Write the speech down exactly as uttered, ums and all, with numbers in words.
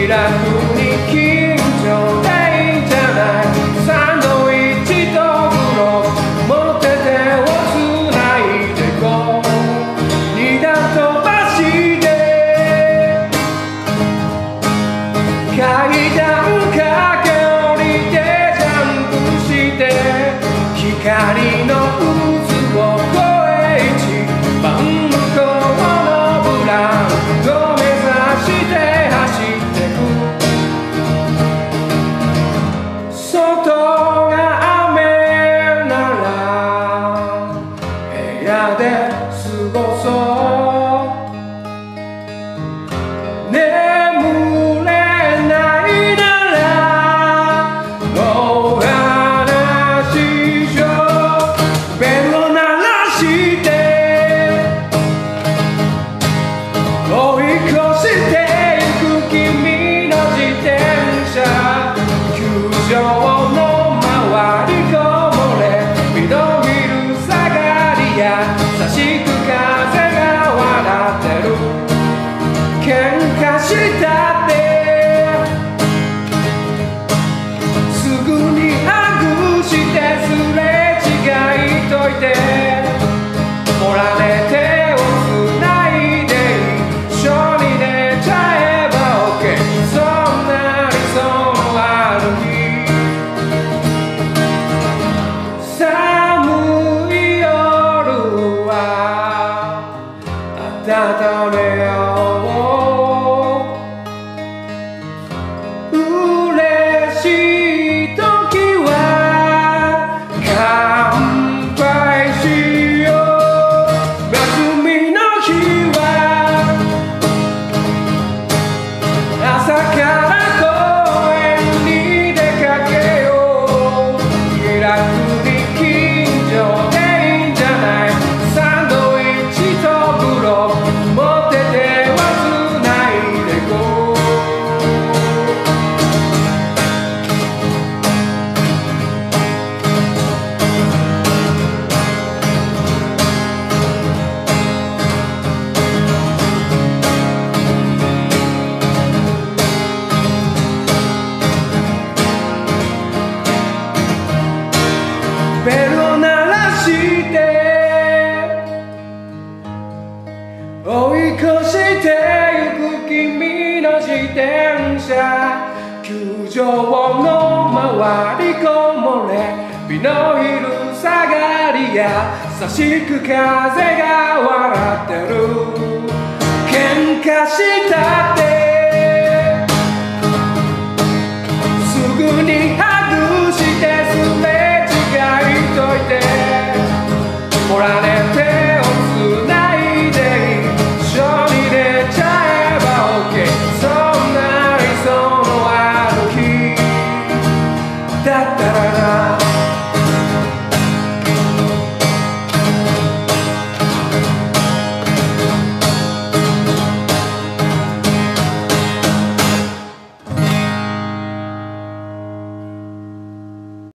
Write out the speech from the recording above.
気楽に近所でいいんじゃない。サンドイッチとグローブ持って手をつないでこう二段飛ばして階段駆け下りてジャンプして光の渦を越え一番向こうのブランド目指して走ってく外が雨なら部屋で過ごそう眠れないならお話ししようベルを鳴らして追い越してゆく君の自転車球場の周りこもれミドヒル下がりや差しく風が笑ってる喧嘩したってすぐにハグしてすれ違いといてもられ手をつないで一緒に寝ちゃえば OK そんな理想のある日寒い夜は温めよう嬉しい時は乾杯しよう休みの日は朝から公園に出かけよう気楽に近所でいいんじゃないサンドイッチとグローブ持って手をつないでこうベルを鳴らして追い越してゆく君の自転車球場の周りこもれビノヒル下がりや差しく風が笑ってる喧嘩した